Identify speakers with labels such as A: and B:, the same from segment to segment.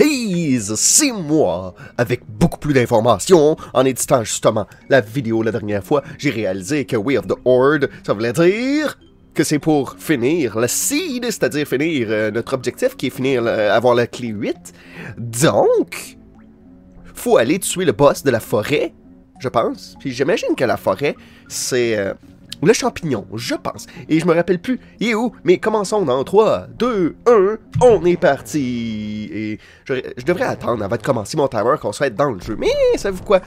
A: Haze, c'est moi, avec beaucoup plus d'informations. En éditant justement la vidéo la dernière fois, j'ai réalisé que Way of the Horde, ça voulait dire que c'est pour finir le seed, c'est-à-dire finir notre objectif qui est finir avoir la clé 8. Donc, faut aller tuer le boss de la forêt, je pense. Puis j'imagine que la forêt, c'est le champignon, je pense. Et je me rappelle plus, il est où? Mais commençons dans 3, 2, 1, on est parti! Et je devrais attendre avant de commencer mon timer qu'on soit dans le jeu. Mais savez-vous quoi?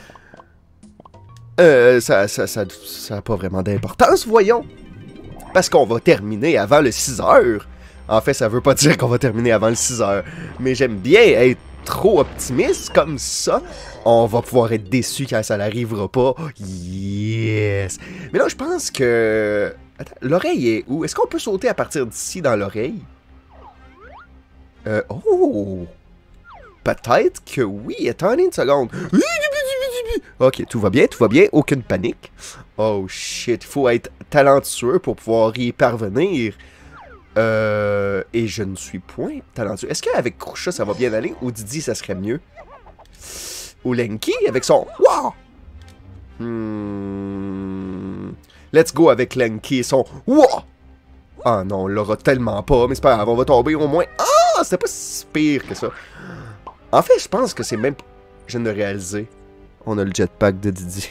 A: Ça a pas vraiment d'importance, voyons. Parce qu'on va terminer avant le 6 heures. En fait, ça veut pas dire qu'on va terminer avant le 6 heures. Mais j'aime bien être trop optimiste comme ça. On va pouvoir être déçu quand ça n'arrivera pas. Yes! Mais là, je pense que... Attends, l'oreille est où? Est-ce qu'on peut sauter à partir d'ici dans l'oreille? Oh! Peut-être que oui. Attendez une seconde. Ok, tout va bien, aucune panique. Oh shit, il faut être talentueux pour pouvoir y parvenir. Et je ne suis point talentueux. Est-ce qu'avec Krusha ça va bien aller ou Didi ça serait mieux? Ou Lenki avec son Wouah! Let's go avec Lenki et son Wouah! Ah non, on l'aura tellement pas, mais c'est pas grave, on va tomber au moins. Ah! C'était pas si pire que ça. En fait, je pense que c'est même. Je viens de réaliser. On a le jetpack de Didi.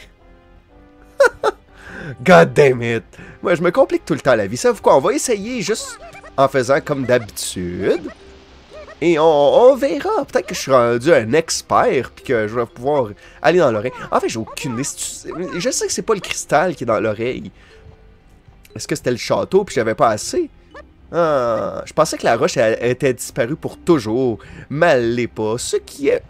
A: God damn it! Moi, je me complique tout le temps la vie. Savez-vous quoi? On va essayer juste en faisant comme d'habitude. Et on verra. Peut-être que je suis rendu un expert puis que je vais pouvoir aller dans l'oreille. En fait, j'ai aucune idée. Je sais que c'est pas le cristal qui est dans l'oreille. Est-ce que c'était le château puis j'avais pas assez? Ah, je pensais que la roche elle était disparue pour toujours. Mais elle l'est pas. Ce qui est...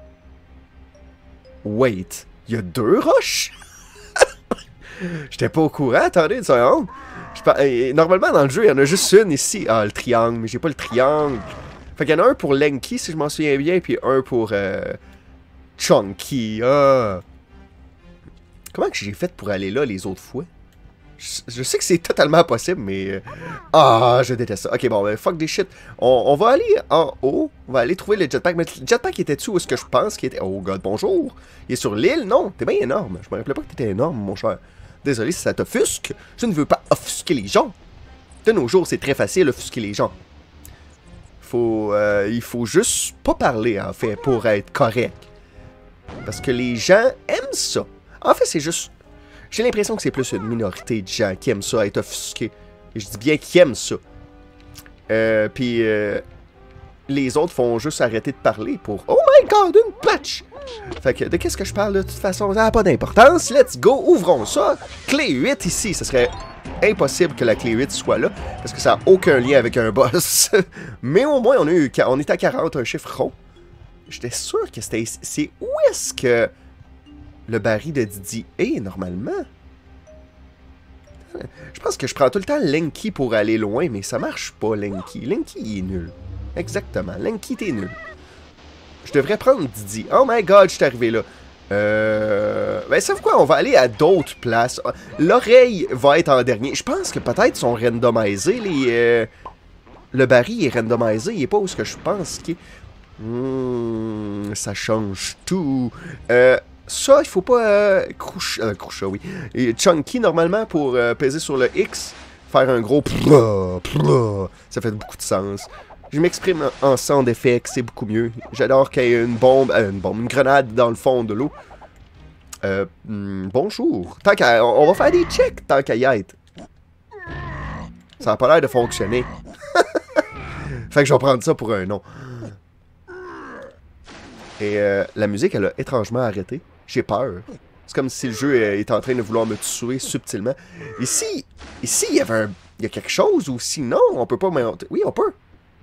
A: Wait, il y a 2 roches? J'étais pas au courant, attendez une seconde. Normalement dans le jeu, il y en a juste une ici. Ah, le triangle, mais j'ai pas le triangle. Fait qu'il y en a un pour Lenki, si je m'en souviens bien, puis un pour Chunky. Ah. Comment que j'ai fait pour aller là les autres fois? Je sais que c'est totalement impossible, mais... Ah, je déteste ça. Ok, bon, ben, fuck des shit. On va aller en haut. On va aller trouver le jetpack. Mais le jetpack était-tu où est-ce que je pense qu'il était... Oh god, bonjour. Il est sur l'île? Non, t'es bien énorme. Je me rappelais pas que t'étais énorme, mon cher. Désolé si ça t'offusque. Je ne veux pas offusquer les gens. De nos jours, c'est très facile d'offusquer les gens. Il faut juste pas parler, en fait, pour être correct. Parce que les gens aiment ça. En fait, c'est juste... J'ai l'impression que c'est plus une minorité de gens qui aiment ça, être offusqués. Et je dis bien qui aiment ça. Puis les autres font juste arrêter de parler pour... Oh my god, une patch! Fait que, de qu'est-ce que je parle de toute façon? Ça n'a pas d'importance. Let's go, ouvrons ça. Clé 8 ici, ce serait impossible que la clé 8 soit là. Parce que ça n'a aucun lien avec un boss. Mais au moins, on est à 40, un chiffre rond. J'étais sûr que c'était ici. C'est où est-ce que... le baril de Didi est, normalement. Je pense que je prends tout le temps Lenki pour aller loin, mais ça marche pas, Lenki. Lenki, il est nul. Exactement. Lenki, t'es nul. Je devrais prendre Didi. Oh my god, je suis arrivé là. Ben, savez-vous quoi? On va aller à d'autres places. L'oreille va être en dernier. Je pense que peut-être sont randomisés, les... Le baril est randomisé. Il est pas où ce que je pense qu'il est. Ça change tout. Ça, il faut pas... Krusha, oui. Et Chunky, normalement, pour peser sur le X, faire un gros... Ça fait beaucoup de sens. Je m'exprime en sound effect, c'est beaucoup mieux. J'adore qu'il y ait une grenade dans le fond de l'eau. Bonjour. On va faire des checks tant qu'à y être. Ça n'a pas l'air de fonctionner. Fait que je vais prendre ça pour un nom. Et la musique, elle a étrangement arrêté. J'ai peur. C'est comme si le jeu est en train de vouloir me tuer subtilement. Ici, il y avait il y a quelque chose ou sinon, on peut pas monter. Oui, on peut.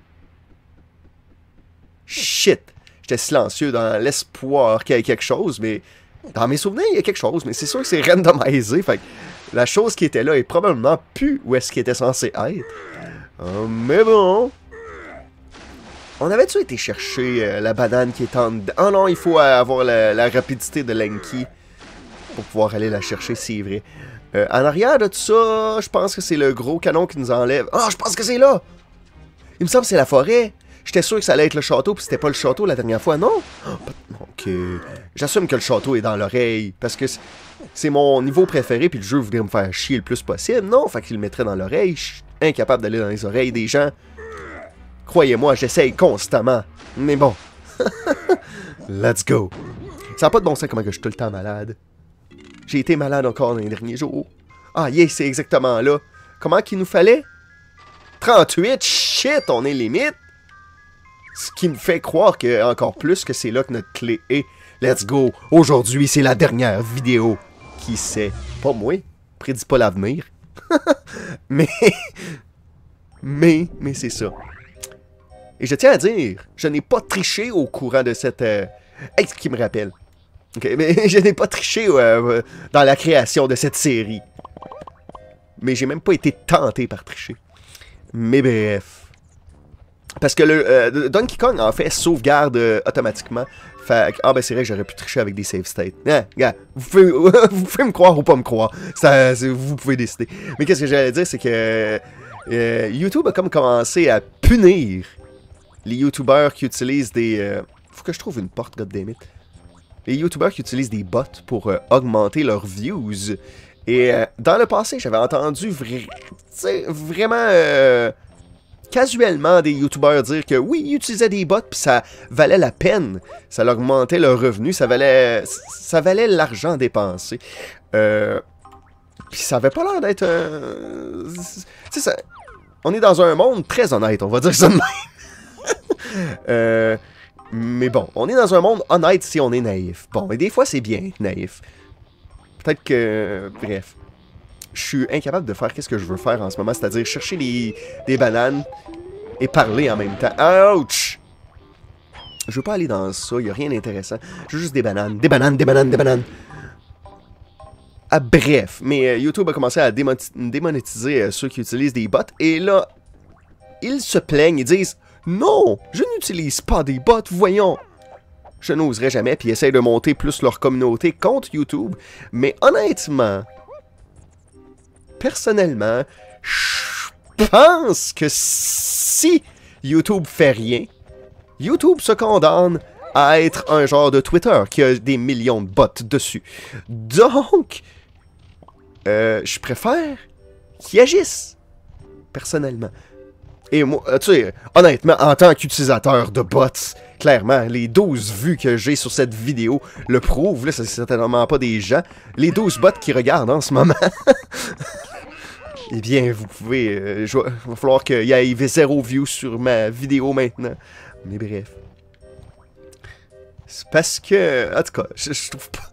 A: Shit. J'étais silencieux dans l'espoir qu'il y ait quelque chose, mais dans mes souvenirs, il y a quelque chose. Mais c'est sûr que c'est randomisé. Fait que la chose qui était là est probablement plus où est-ce qu'il était censé être. Mais bon... On avait-tu été chercher la banane qui est en dedans? Oh non, il faut avoir la rapidité de Lenki pour pouvoir aller la chercher, c'est vrai. En arrière de tout ça, je pense que c'est le gros canon qui nous enlève. Ah, je pense que c'est là! Il me semble que c'est la forêt. J'étais sûr que ça allait être le château, puis c'était pas le château la dernière fois, non? Ok. J'assume que le château est dans l'oreille, parce que c'est mon niveau préféré, puis le jeu voudrait me faire chier le plus possible. Non, fait qu'il le mettrait dans l'oreille. Je suis incapable d'aller dans les oreilles des gens. Croyez-moi, j'essaye constamment. Mais bon. Let's go. Ça n'a pas de bon sens comment que je suis tout le temps malade. J'ai été malade encore dans les derniers jours. Ah, yeah, c'est exactement là. Comment qu'il nous fallait? 38, shit, on est limite. Ce qui me fait croire que encore plus que c'est là que notre clé est. Let's go. Aujourd'hui, c'est la dernière vidéo. Qui sait? Pas moi. Prédis pas l'avenir. mais c'est ça. Et je tiens à dire, je n'ai pas triché au courant de cette... Hey, ce qui me rappelle. Okay, mais je n'ai pas triché dans la création de cette série. Mais j'ai même pas été tenté par tricher. Mais bref. Parce que le Donkey Kong, en fait, sauvegarde automatiquement. Fait, ah ben c'est vrai que j'aurais pu tricher avec des save states. Regarde, vous pouvez me croire ou pas me croire. Vous pouvez décider. Mais qu'est-ce que j'allais dire, c'est que YouTube a comme commencé à punir les YouTubers qui utilisent des... faut que je trouve une porte, goddammit. Les YouTubers qui utilisent des bots pour augmenter leurs views. Et dans le passé, j'avais entendu vraiment casuellement des YouTubers dire que oui, ils utilisaient des bots puis ça valait la peine. Ça leur augmentait leurs revenus, ça valait l'argent dépensé. Puis ça avait pas l'air d'être... tu sais, on est dans un monde très honnête, on va dire ça de même. Mais bon, on est dans un monde honnête si on est naïf. Bon, et des fois c'est bien naïf. Peut-être que... bref. Je suis incapable de faire qu'est-ce que je veux faire en ce moment, c'est-à-dire chercher des bananes et parler en même temps. Ouch! Je veux pas aller dans ça, il y a rien d'intéressant. Je veux juste des bananes. Des bananes, des bananes, des bananes. Ah, bref, mais YouTube a commencé à démonétiser ceux qui utilisent des bots. Et là, ils se plaignent, ils disent « Non, je n'utilise pas des bots, voyons !» Je n'oserais jamais, puis essayent de monter plus leur communauté contre YouTube. Mais honnêtement, personnellement, je pense que si YouTube fait rien, YouTube se condamne à être un genre de Twitter qui a des millions de bots dessus. Donc, je préfère qu'ils agissent, personnellement. Et moi, tu sais, honnêtement, en tant qu'utilisateur de bots, clairement, les 12 vues que j'ai sur cette vidéo le prouvent, là, c'est certainement pas des gens. Les 12 bots qui regardent en ce moment. Eh bien, vous pouvez... il va falloir qu'il y ait 0 views sur ma vidéo maintenant. Mais bref. C'est parce que... En tout cas, je trouve pas...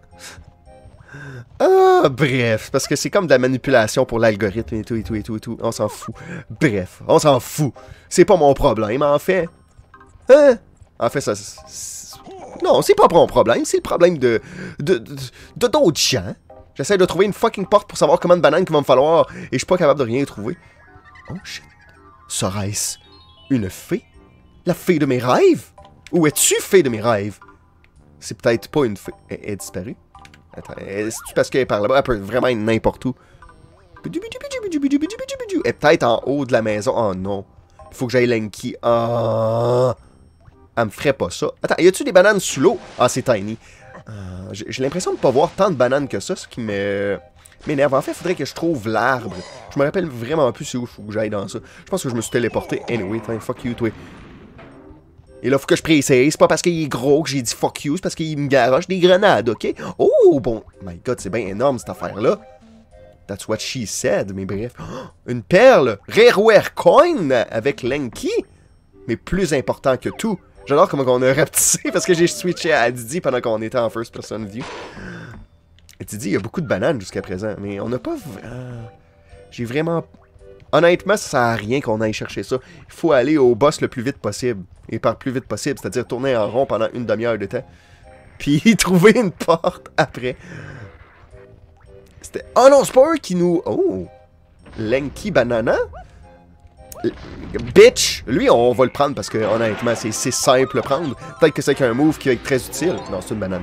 A: Ah, bref. Parce que c'est comme de la manipulation pour l'algorithme et tout, et tout, et tout, et tout. On s'en fout. Bref, on s'en fout. C'est pas mon problème, en fait. Hein? En fait, ça... Non, c'est pas mon problème. C'est le problème de d'autres gens. J'essaie de trouver une fucking porte pour savoir combien de bananes qu'il va me falloir. Et je suis pas capable de rien trouver. Oh, shit. Serait-ce une fée? La fée de mes rêves? Où es-tu, fée de mes rêves? C'est peut-être pas une fée. Elle est disparue? Attends, est-ce parce qu'elle est par là-bas? Elle peut vraiment être n'importe où. Elle est peut-être en haut de la maison. Oh non. Il faut que j'aille Lanky. Ah. Elle me ferait pas ça. Attends, y a-tu des bananes sous l'eau? Ah, c'est tiny. J'ai l'impression de ne pas voir tant de bananes que ça, ce qui m'énerve. En fait, il faudrait que je trouve l'arbre. Je me rappelle vraiment plus c'est où il faut que j'aille dans ça. Je pense que je me suis téléporté. Anyway, fuck you, toi. Et là, il faut que je précise. C'est pas parce qu'il est gros que j'ai dit fuck you, c'est parce qu'il me garoche des grenades, ok? Oh, bon. My god, c'est bien énorme cette affaire-là. That's what she said, mais bref. Oh, une perle! Rareware Coin avec Lanky! Mais plus important que tout. J'adore comment on a rapetissé parce que j'ai switché à Didi pendant qu'on était en first person view. Et Didi, il y a beaucoup de bananes jusqu'à présent, mais on n'a pas... j'ai vraiment... Honnêtement, ça sert à rien qu'on aille chercher ça. Il faut aller au boss le plus vite possible. Et par plus vite possible, c'est-à-dire tourner en rond pendant une demi-heure de temps. Puis trouver une porte après. C'était... Oh non, c'est pas eux qui nous... Oh! Lanky Banana? Bitch! Lui, on va le prendre parce que, honnêtement, c'est simple à prendre. Peut-être que c'est qu'un move qui va être très utile. Non, c'est une banane.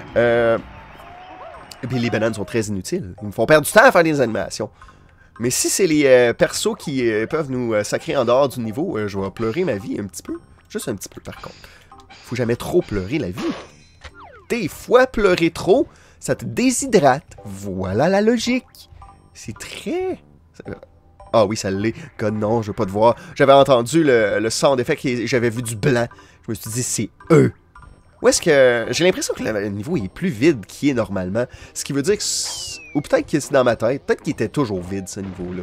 A: Et puis les bananes sont très inutiles. Ils me font perdre du temps à faire des animations. Mais si c'est les persos qui peuvent nous sacrer en dehors du niveau, je vais pleurer ma vie un petit peu. Juste un petit peu, par contre. Faut jamais trop pleurer la vie. Des fois, pleurer trop, ça te déshydrate. Voilà la logique. C'est très... Ah oui, ça l'est. God non, je veux pas te voir. J'avais entendu le sound effect et j'avais vu du blanc. Je me suis dit, c'est eux. Où est-ce que... J'ai l'impression que le niveau est plus vide qu'il est normalement. Ce qui veut dire que... Ou peut-être que c'est dans ma tête. Peut-être qu'il était toujours vide, ce niveau-là.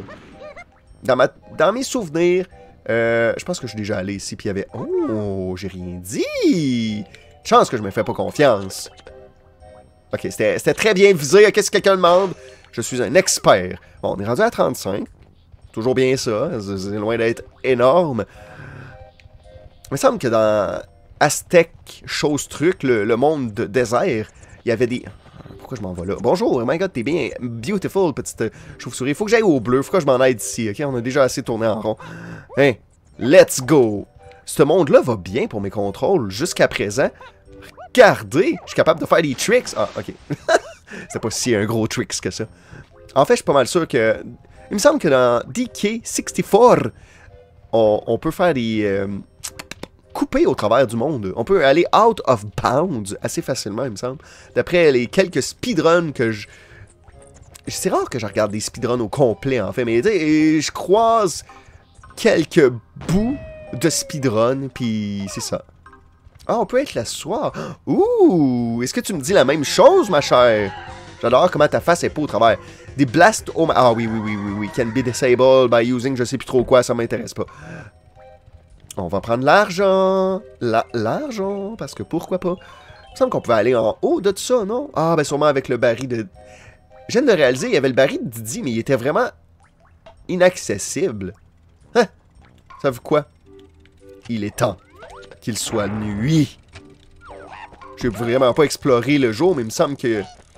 A: Dans mes souvenirs, je pense que je suis déjà allé ici, puis il y avait... Oh, j'ai rien dit! Chance que je me fais pas confiance. Ok, c'était très bien visé. Qu'est-ce que quelqu'un demande? Je suis un expert. Bon, on est rendu à 35. Toujours bien ça. C'est loin d'être énorme. Il me semble que dans Aztec, chose-truc, le monde de désert, il y avait des... Pourquoi je m'en vais là? Bonjour, oh my god, t'es bien beautiful, petite chauve-souris. Faut que j'aille au bleu, faut que je m'en aille d'ici, ok? On a déjà assez tourné en rond. Hein? Let's go! Ce monde-là va bien pour mes contrôles jusqu'à présent. Regardez! Je suis capable de faire des tricks. Ah, ok. C'est pas si un gros tricks que ça. En fait, je suis pas mal sûr que... Il me semble que dans DK64, on peut faire des... couper au travers du monde. On peut aller out of bounds assez facilement, il me semble. D'après les quelques speedruns que je... C'est rare que je regarde des speedruns au complet, en fait, mais je croise quelques bouts de speedrun, puis c'est ça. Ah, on peut être là ce soir. Ouh! Est-ce que tu me dis la même chose, ma chère? J'adore comment ta face est pas au travers. Des blast... Oh, ah oui, oui. Can be disabled by using je sais plus trop quoi, ça m'intéresse pas. On va prendre l'argent. L'argent, parce que pourquoi pas? Il me semble qu'on pouvait aller en haut de ça, non? Ah, ben sûrement avec le baril de... Je viens de le réaliser, il y avait le baril de Didi, mais il était vraiment inaccessible. Hein? Ça veut quoi? Il est temps qu'il soit nuit. Je n'ai vraiment pas exploré le jour, mais il me semble que...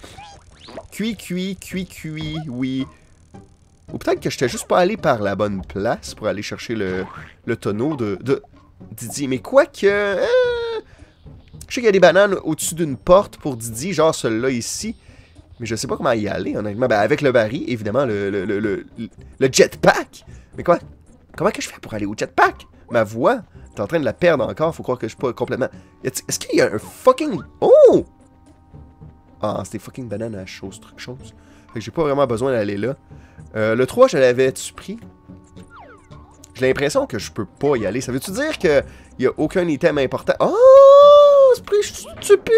A: Cuit, oui. Ou peut-être que je n'étais juste pas allé par la bonne place pour aller chercher le tonneau de Didi. Mais quoi que... je sais qu'il y a des bananes au-dessus d'une porte pour Didi, genre celle-là ici. Mais je sais pas comment y aller, honnêtement. Ben, avec le baril, évidemment, le jetpack. Mais quoi? Comment que je fais pour aller au jetpack? Ma voix, t'es en train de la perdre encore. Faut croire que je suis pas complètement... Est-ce qu'il y a un fucking... Oh! Ah, c'était fucking banane à chose, truc chose. Fait que j'ai pas vraiment besoin d'aller là. Le 3, je l'avais-tu pris? J'ai l'impression que je peux pas y aller. Ça veut-tu dire qu'il y a aucun item important? Oh! Esprit stupide!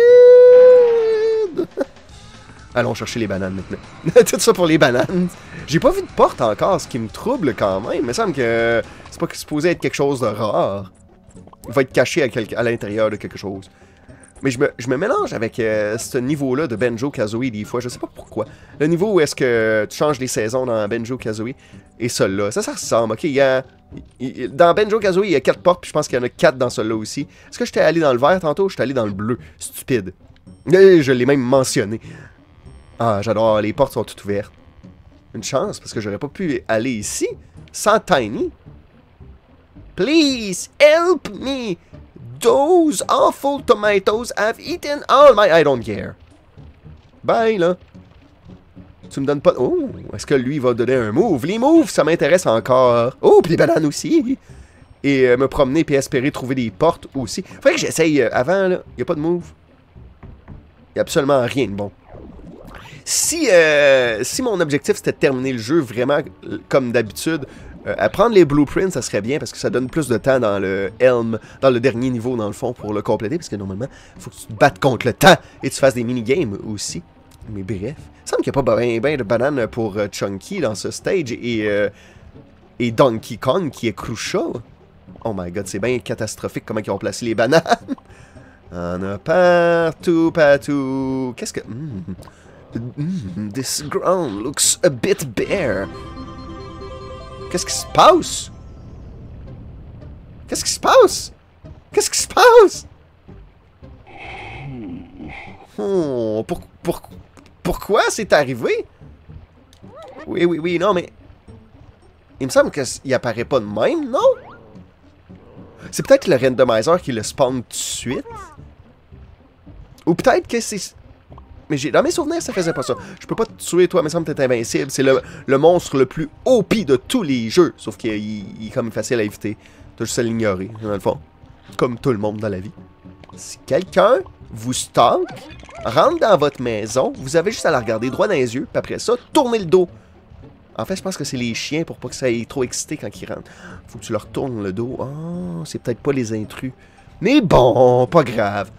A: Allons chercher les bananes maintenant. Tout ça pour les bananes. J'ai pas vu de porte encore, ce qui me trouble quand même. Il me semble que c'est pas supposé être quelque chose de rare. Il va être caché à l'intérieur de quelque chose. Mais je me mélange avec ce niveau-là de Banjo-Kazooie des fois. Je sais pas pourquoi. Le niveau où est-ce que tu changes les saisons dans Banjo-Kazooie et celui-là. Ça ressemble. Ok, dans Banjo-Kazooie, il y a 4 portes, puis je pense qu'il y en a 4 dans celui-là aussi. Est-ce que j'étais allé dans le vert tantôt ou j'étais allé dans le bleu? Stupide. Je l'ai même mentionné. Ah, j'adore. Les portes sont toutes ouvertes. Une chance, parce que j'aurais pas pu aller ici sans Tiny. Please, help me! Those awful tomatoes have eaten all my... I don't care. Bye, là. Tu me donnes pas... Oh, est-ce que lui va donner un move? Les moves, ça m'intéresse encore. Oh, puis les bananes aussi. Et me promener puis espérer trouver des portes aussi. Faudrait que j'essaye avant, là. Y a pas de move. Y a absolument rien de bon. Si mon objectif c'était de terminer le jeu vraiment comme d'habitude, à prendre les blueprints, ça serait bien parce que ça donne plus de temps dans le Helm, dans le dernier niveau dans le fond pour le compléter, parce que normalement, il faut que tu te battes contre le temps et tu fasses des mini-games aussi. Mais bref, il semble qu'il n'y a pas ben de bananes pour Chunky dans ce stage et Donkey Kong qui est crucial. Oh my god, c'est bien catastrophique comment ils ont placé les bananes. On a partout. Qu'est-ce que... this ground looks a bit bare. Qu'est-ce qui se passe? Qu'est-ce qui se passe? Qu'est-ce qui se passe? Oh, pourquoi c'est arrivé? Oui, non, mais... Il me semble qu'il apparaît pas de même, non? C'est peut-être le randomizer qui le spawn tout de suite? Ou peut-être que c'est... Mais dans mes souvenirs, ça faisait pas ça. Je peux pas te tuer, toi, mais ça me semble que t'es invincible. C'est le monstre le plus OP de tous les jeux. Sauf qu'il est comme facile à éviter. T'as juste à l'ignorer, dans le fond. Comme tout le monde dans la vie. Si quelqu'un vous stalk, rentre dans votre maison, vous avez juste à la regarder droit dans les yeux, puis après ça, tournez le dos. En fait, je pense que c'est les chiens pour pas que ça aille trop excité quand ils rentrent. Faut que tu leur tournes le dos. Oh, c'est peut-être pas les intrus. Mais bon, pas grave.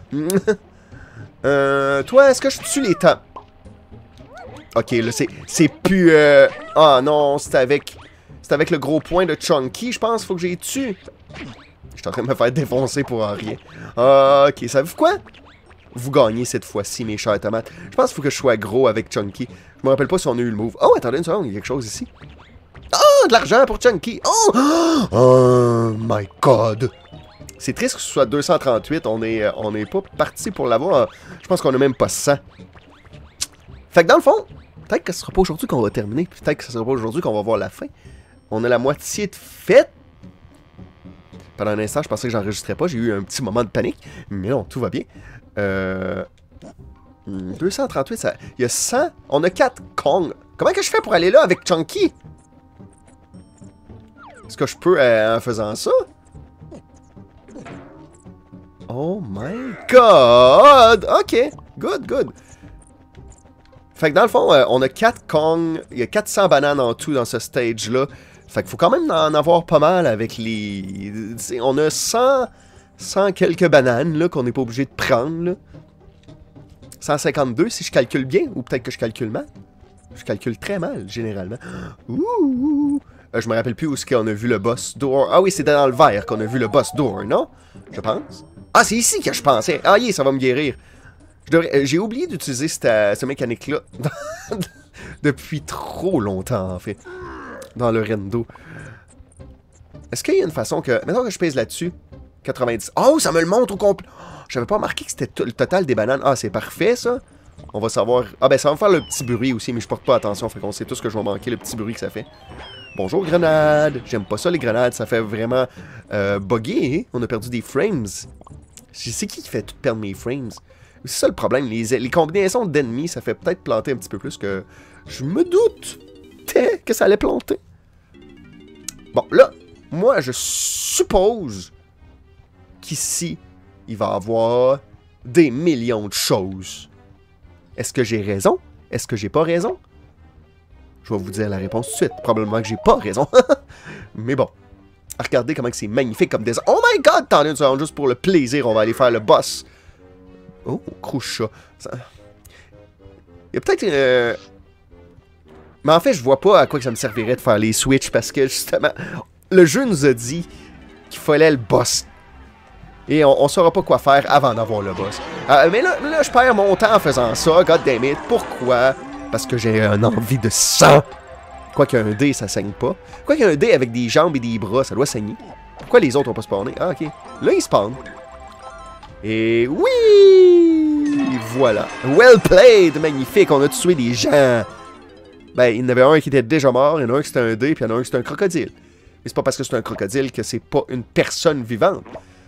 A: Toi, est-ce que je tue les temps? Ok, là, c'est plus... Ah non, c'est avec le gros point de Chunky, je pense. Faut que j'y tue. Je suis en train de me faire défoncer pour rien. Ok, savez-vous quoi? Vous gagnez cette fois-ci, mes chers tomates. Je pense qu'il faut que je sois gros avec Chunky. Je me rappelle pas si on a eu le move. Oh, attendez une seconde, il y a quelque chose ici. Oh, de l'argent pour Chunky. Oh! Oh my god. C'est triste que ce soit 238. On est pas parti pour l'avoir. Je pense qu'on a même pas 100. Fait que dans le fond, peut-être que ce sera pas aujourd'hui qu'on va terminer. Peut-être que ce sera pas aujourd'hui qu'on va voir la fin. On a la moitié de fête. Pendant un instant, je pensais que j'enregistrais pas. J'ai eu un petit moment de panique. Mais non, tout va bien. 238, ça... Il y a 100. On a 4 Kong. Comment que je fais pour aller là avec Chunky? Est-ce que je peux en faisant ça? Oh my god! Ok. Good, good. Fait que dans le fond, on a 4 Kong. Il y a 400 bananes en tout dans ce stage-là. Fait qu'il faut quand même en avoir pas mal avec les... On a 100 quelques bananes là qu'on n'est pas obligé de prendre. Là. 152 si je calcule bien, ou peut-être que je calcule mal. Je calcule très mal, généralement. Ouh! Je me rappelle plus où est-ce qu'on a vu le boss door. Ah oui, c'est dans le vert qu'on a vu le boss door, non? Je pense. Ah, c'est ici que je pensais. Ah, ça va me guérir. J'ai oublié d'utiliser cette mécanique-là depuis trop longtemps, en fait. Dans le rendo. Est-ce qu'il y a une façon que... Maintenant que je pèse là-dessus, 90. Oh, ça me le montre au complet. J'avais pas remarqué que c'était le total des bananes. Ah, c'est parfait, ça. On va savoir... Ah, ben, ça va me faire le petit bruit aussi, mais je porte pas attention. Fait qu'on sait tous que je vais manquer le petit bruit que ça fait. Bonjour, grenade. J'aime pas ça, les grenades. Ça fait vraiment bugger. Hein? On a perdu des frames. C'est qui fait tout perdre mes frames? C'est ça le problème. Les combinaisons d'ennemis, ça fait peut-être planter un petit peu plus que... Je me doute que ça allait planter. Bon, là, moi, je suppose qu'ici, il va y avoir des millions de choses. Est-ce que j'ai raison? Est-ce que j'ai pas raison? Je vais vous dire la réponse tout de suite. Probablement que j'ai pas raison. Mais bon. Regardez comment c'est magnifique comme dessin. Oh my god! Attendez une seconde, juste pour le plaisir, on va aller faire le boss. Oh, croucha. Ça... Il y a peut-être... Mais en fait, je vois pas à quoi que ça me servirait de faire les switches parce que, justement, le jeu nous a dit qu'il fallait le boss. Et on saura pas quoi faire avant d'avoir le boss. Mais là, je perds mon temps en faisant ça, goddammit. Pourquoi? Parce que j'ai une envie de sang. Quoi qu'il y a un dé, ça saigne pas. Quoi qu'il y a un dé avec des jambes et des bras, ça doit saigner. Pourquoi les autres ont pas spawné? Ah, ok. Là, ils spawnent. Et oui! Voilà. Well played! Magnifique, on a tué des gens. Ben, il y en avait un qui était déjà mort, il y en a un qui c'était un dé, puis il y en a un qui c'était un crocodile. Mais c'est pas parce que c'est un crocodile que c'est pas une personne vivante.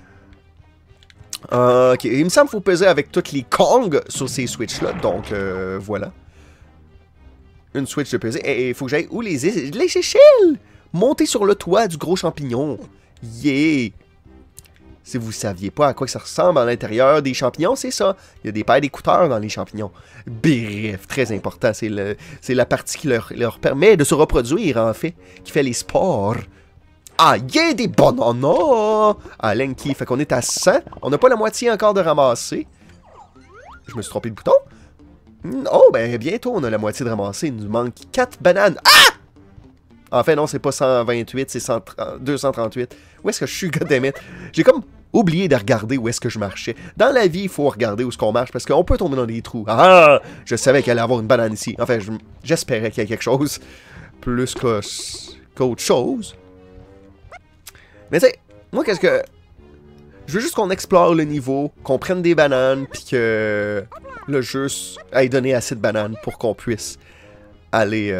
A: Ok, il me semble qu'il faut peser avec toutes les Kong sur ces switches-là, donc voilà. Une switch de peser. Et il faut que j'aille où les échelles? Monter sur le toit du gros champignon. Yeah! Si vous saviez pas à quoi ça ressemble à l'intérieur des champignons, c'est ça. Il y a des paires d'écouteurs dans les champignons. Bref, très important. C'est la partie qui leur permet de se reproduire, en fait. Qui fait les spores. Ah, yeah, des bananas! Ah, Lenky, fait qu'on est à 100. On n'a pas la moitié encore de ramasser. Je me suis trompé de bouton. Oh, ben bientôt on a la moitié de ramasser. Il nous manque 4 bananes. Ah! En fait, non, c'est pas 128, c'est 238. Où est-ce que je suis, goddammit? J'ai comme oublié de regarder où est-ce que je marchais. Dans la vie, il faut regarder où est-ce qu'on marche, parce qu'on peut tomber dans des trous. Ah! Je savais qu'il allait y avoir une banane ici. Enfin, j'espérais qu'il y ait quelque chose plus qu'autre chose. Mais tu sais, moi, qu'est-ce que... Je veux juste qu'on explore le niveau, qu'on prenne des bananes, puis que le jeu ait donné assez de bananes pour qu'on puisse aller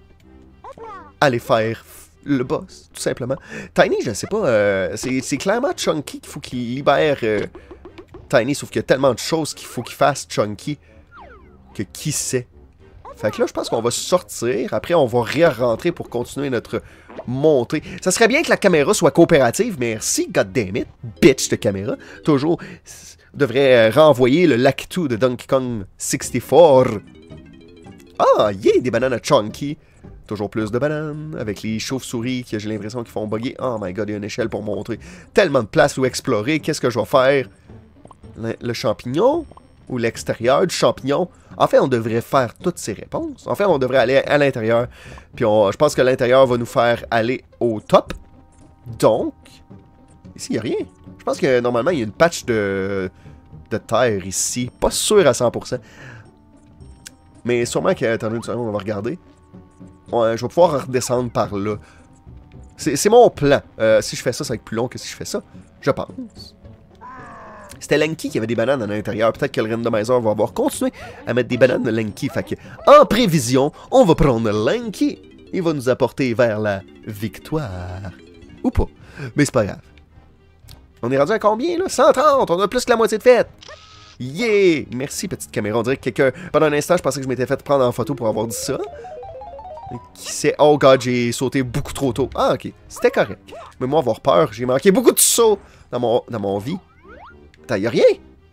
A: faire le boss, tout simplement. Tiny, je sais pas, c'est clairement Chunky qu'il faut qu'il libère Tiny, sauf qu'il y a tellement de choses qu'il faut qu'il fasse Chunky que qui sait. Fait que là, je pense qu'on va sortir, après on va rentrer pour continuer notre monter. Ça serait bien que la caméra soit coopérative, merci, goddammit, bitch de caméra. Toujours, devrait renvoyer le Lucky 2 de Donkey Kong 64. Ah, yeah, des bananes à Chunky. Toujours plus de bananes, avec les chauves-souris que j'ai l'impression qu'ils font bugger. Oh my god, il y a une échelle pour montrer. Tellement de place où explorer, qu'est-ce que je vais faire? Le champignon? Ou l'extérieur du champignon? En fait, on devrait faire toutes ces réponses. En fait, on devrait aller à l'intérieur. Puis je pense que l'intérieur va nous faire aller au top. Donc, ici, il n'y a rien. Je pense que normalement, il y a une patch de terre ici. Pas sûr à 100%. Mais sûrement qu'attendez une seconde, on va regarder. Ouais, je vais pouvoir redescendre par là. C'est mon plan. Si je fais ça, ça va être plus long que si je fais ça. Je pense. C'était Lanky qui avait des bananes à l'intérieur. Peut-être que le randomizer va avoir continué à mettre des bananes de Lanky. Fait que, en prévision, on va prendre Lanky. Il va nous apporter vers la victoire. Ou pas. Mais c'est pas grave. On est rendu à combien, là? 130! On a plus que la moitié de fête! Yeah! Merci, petite caméra. On dirait que quelqu'un... Pendant un instant, je pensais que je m'étais fait prendre en photo pour avoir dit ça. Qui sait? Oh god, j'ai sauté beaucoup trop tôt. Ah, ok. C'était correct. Mais moi, avoir peur, j'ai manqué beaucoup de sauts dans mon vie. Attends, y'a rien?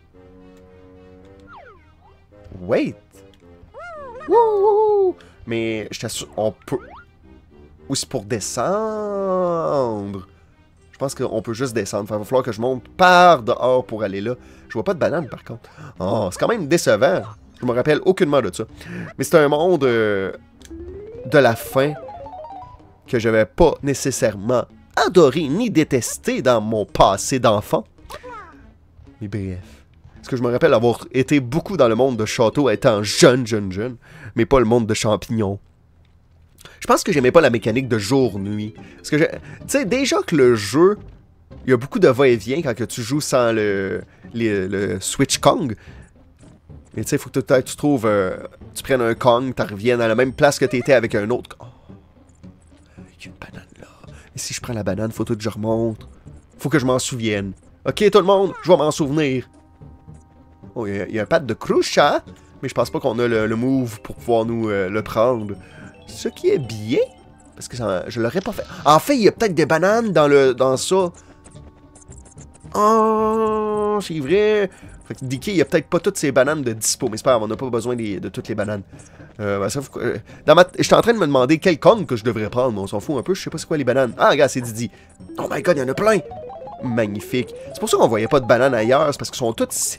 A: Wait. Wouhou! Mais, je t'assure, on peut... Ou c'est pour descendre? Je pense qu'on peut juste descendre. Il va falloir que je monte par dehors pour aller là. Je vois pas de banane, par contre. Oh, c'est quand même décevant. Je me rappelle aucunement de ça. Mais c'est un monde... de la fin que je n'avais pas nécessairement adoré ni détesté dans mon passé d'enfant. Mais bref. Parce que je me rappelle avoir été beaucoup dans le monde de château étant jeune, mais pas le monde de champignons. Je pense que j'aimais pas la mécanique de jour-nuit. Parce que, tu sais, déjà que le jeu, il y a beaucoup de va-et-vient quand que tu joues sans le Switch Kong. Mais tu sais, il faut que tu trouves... tu prennes un Kong, tu reviennes à la même place que tu étais avec un autre. Oh, il y a une banane là. Et si je prends la banane, faut tout que je remonte. Faut que je m'en souvienne. Ok, tout le monde, je vais m'en souvenir. Oh, il y a un pad de Crucha, mais je pense pas qu'on a le move pour pouvoir nous le prendre. Ce qui est bien, parce que ça, je l'aurais pas fait. En fait, il y a peut-être des bananes dans ça. Oh, c'est vrai. Fait que Dicky, il y a peut-être pas toutes ces bananes de dispo, mais c'est pas grave, on n'a pas besoin de toutes les bananes. Ben ça, j'étais en train de me demander quel Kong que je devrais prendre, mais on s'en fout un peu, je sais pas c'est quoi les bananes. Ah, regarde, c'est Didi. Oh my god, il y en a plein. Magnifique. C'est pour ça qu'on voyait pas de bananes ailleurs, c'est parce qu'ils sont toutes ici.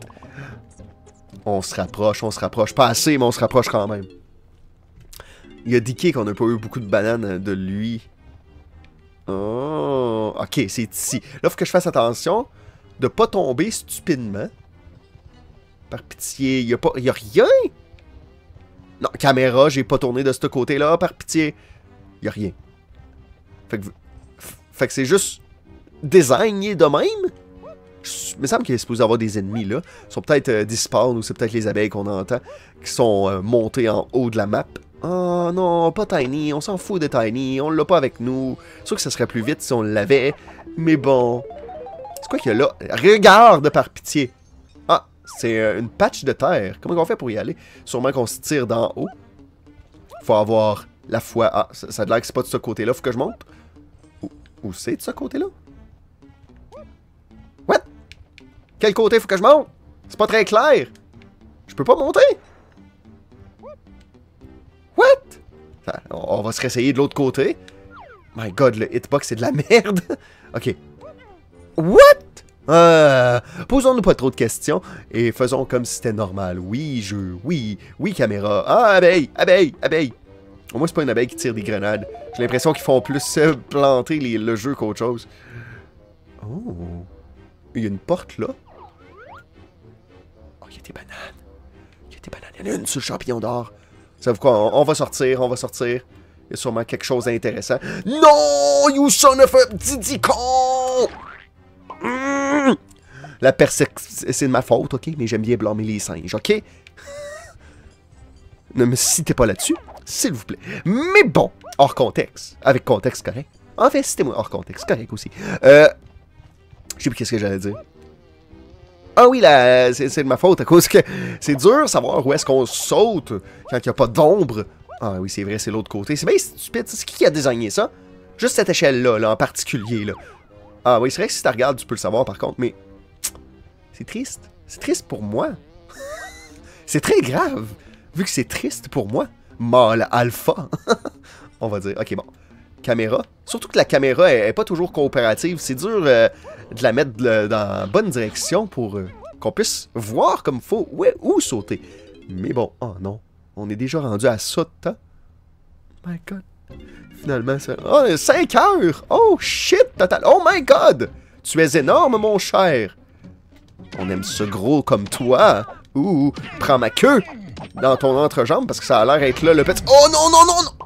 A: On se rapproche. Pas assez, mais on se rapproche quand même. Il y a Dicky qu'on n'a pas eu beaucoup de bananes de lui. Oh, ok, c'est ici. Là, faut que je fasse attention de pas tomber stupidement. Par pitié, y a rien. Non, caméra, j'ai pas tourné de ce côté-là, par pitié. Y a rien. Fait que c'est juste désigné de même. Il me semble qu'il est supposé avoir des ennemis là. Ils sont peut-être des spawns ou c'est peut-être les abeilles qu'on entend qui sont montés en haut de la map. Oh non, pas Tiny, on s'en fout de Tiny, on l'a pas avec nous. C'est sûr que ça serait plus vite si on l'avait, mais bon. C'est quoi qu'il y a là? Regarde par pitié. Ah, c'est une patch de terre. Comment on fait pour y aller? Sûrement qu'on se tire d'en haut. Faut avoir la foi. Ah, ça a l'air que c'est pas de ce côté-là, faut que je monte. Où c'est de ce côté-là? What? Quel côté faut que je monte? C'est pas très clair. Je peux pas monter? What? On va se réessayer de l'autre côté. My god, le hitbox c'est de la merde. Ok. What? Posons-nous pas trop de questions et faisons comme si c'était normal. Oui, jeu. Oui, caméra. Ah, abeille. Au moins, c'est pas une abeille qui tire des grenades. J'ai l'impression qu'ils font plus planter le jeu qu'autre chose. Oh. Il y a une porte là. Oh, il y a des bananes. Il y en a une sur le champignon d'or. Savez-vous quoi? On va sortir. Il y a sûrement quelque chose d'intéressant. Non! You son of a Diddy con! La perception... C'est de ma faute, ok? Mais j'aime bien blâmer les singes, ok? Ne me citez pas là-dessus, s'il vous plaît. Mais bon, hors contexte. Avec contexte, correct. En fait, citez-moi hors contexte, correct aussi. Je sais plus qu'est-ce que j'allais dire. Ah oui, c'est de ma faute à cause que c'est dur de savoir où est-ce qu'on saute quand il n'y a pas d'ombre. Ah oui, c'est vrai, c'est l'autre côté. C'est bien stupide. C'est qui a désigné ça? Juste cette échelle-là, là, en particulier, là. Ah oui, c'est vrai que si tu regardes, tu peux le savoir, par contre, mais... C'est triste. C'est triste pour moi. C'est très grave, vu que c'est triste pour moi. Mâle alpha. On va dire. Ok, bon. Caméra. Surtout que la caméra est pas toujours coopérative. C'est dur de la mettre dans la bonne direction pour qu'on puisse voir comme il faut où sauter. Mais bon, oh non. On est déjà rendu à ça de temps. My God. Finalement, ça... Oh, 5 heures! Oh, shit! Total. Oh my God! Tu es énorme, mon cher! On aime ça gros comme toi. Ouh, prends ma queue dans ton entrejambe parce que ça a l'air être là le petit... Oh non, non, non, non!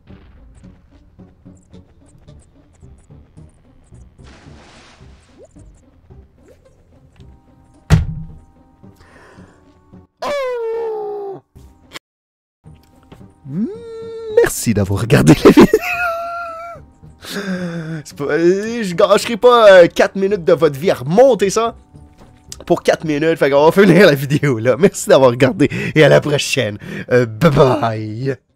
A: Oh! Merci d'avoir regardé la vidéo. Je gâcherai pas 4 minutes de votre vie à remonter ça pour 4 minutes. Fait qu'on va finir la vidéo là. Merci d'avoir regardé et à la prochaine. Bye bye.